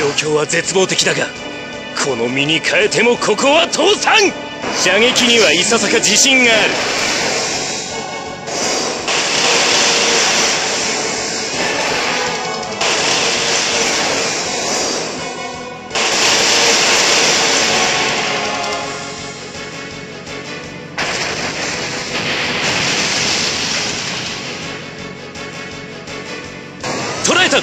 状況は絶望的だが、この身に変えてもここは倒産。射撃にはいささか自信がある。捕らえた。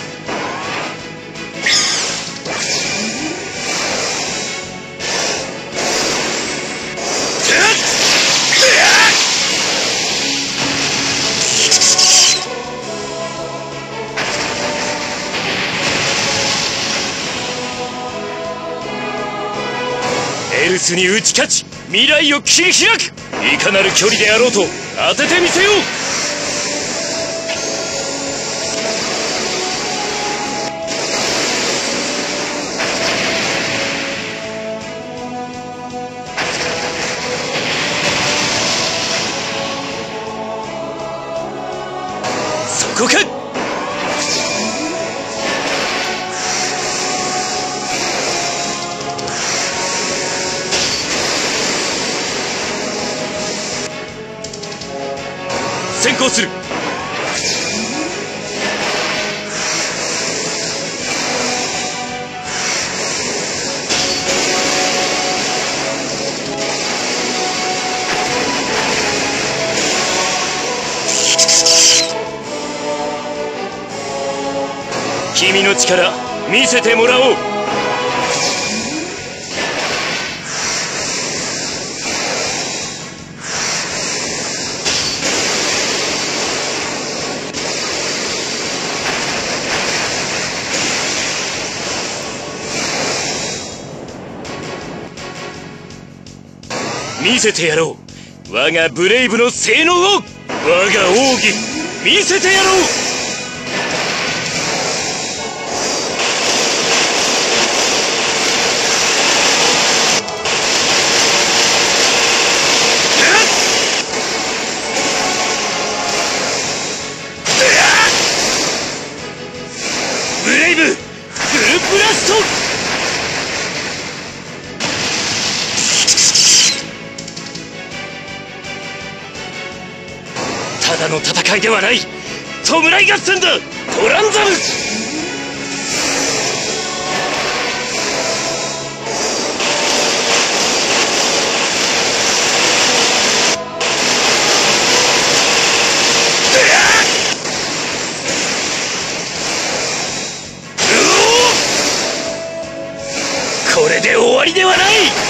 エルスに打ち勝ち未来を切り開く。いかなる距離であろうと当ててみせよう。そこか。先行する。君の力見せてもらおう。見せてやろう、我がブレイブの性能を。我が奥義見せてやろう。ブレイブフルプラスト。ただの戦いではない、弔い合戦だ。トランザム。これで終わりではない。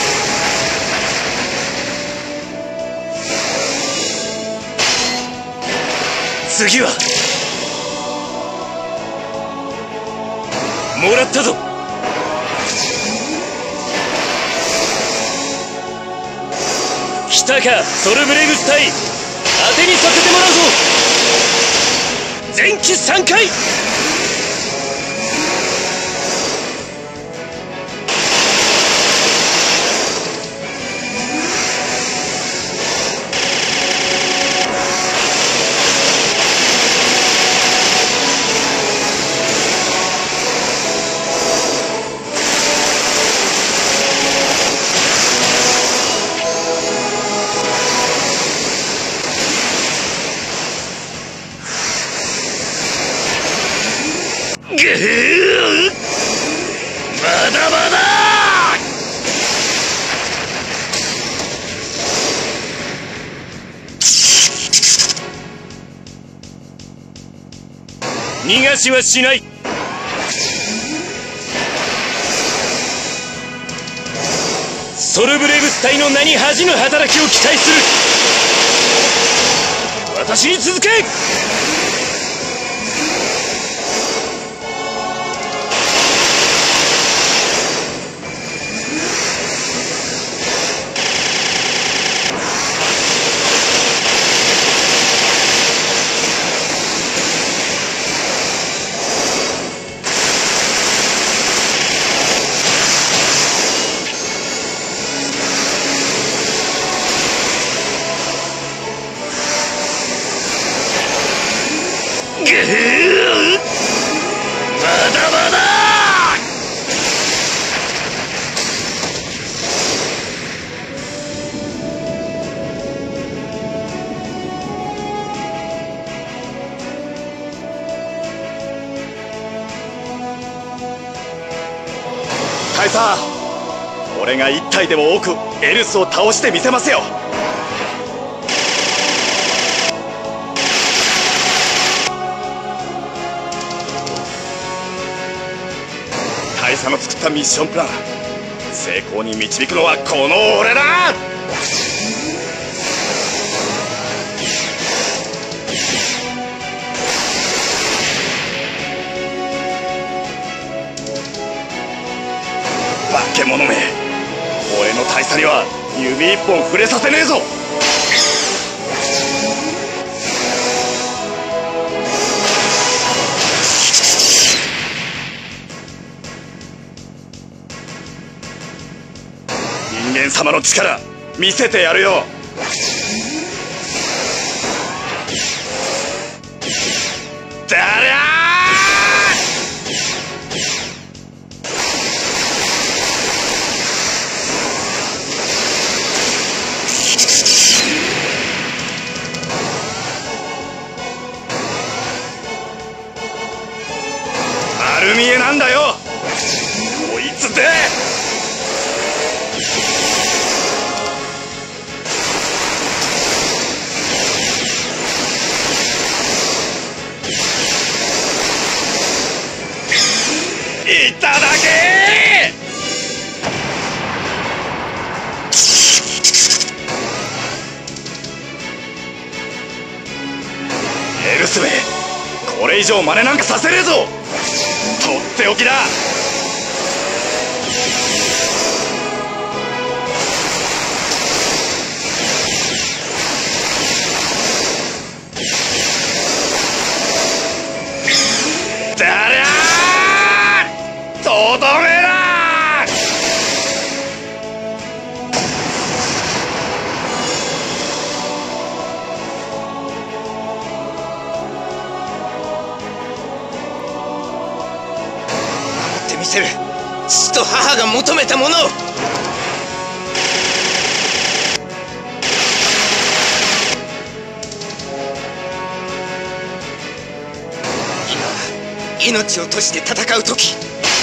次はもらったぞ。来たかソルブレイブス隊、当てにさせてもらうぞ。前期3回。まだまだ。逃がしはしない。ソルブレイブス隊の名に恥じぬ働きを期待する。私に続け。まだまだ。 大佐、俺が1体でも多くエルスを倒してみせますよ。大佐の作ったミッションプラン、成功に導くのはこの俺だ。化け物め、俺の大佐には指一本触れさせねえぞ。人間様の力見せてやるよ。だりゃ丸見えなんだよこいつで。いただけエルスめ、これ以上真似なんかさせねえぞ。とっておきだ。だりゃーとどめだ。 見せる父と母が求めたものを。今命を賭して戦う時、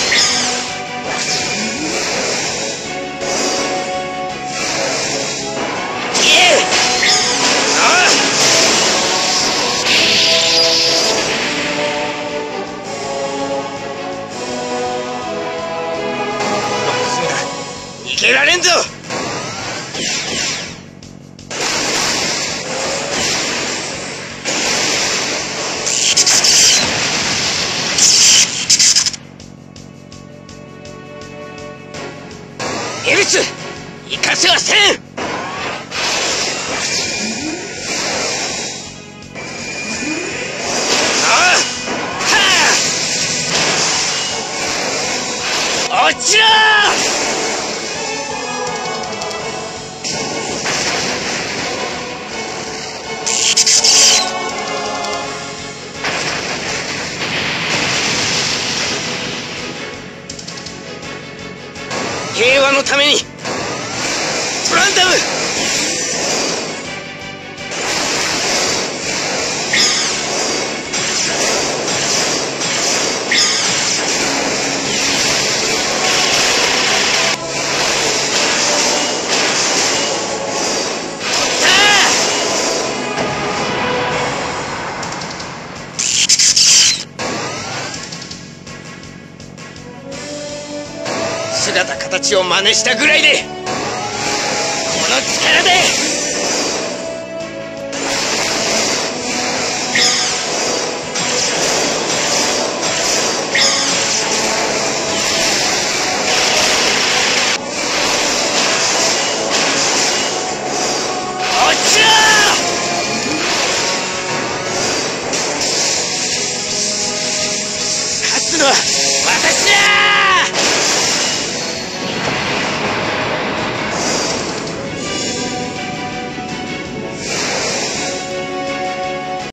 逃げられんぞ。エルス生かせはせん。落ちろー。平和のためにトランダム。姿形を真似したぐらいでこの力で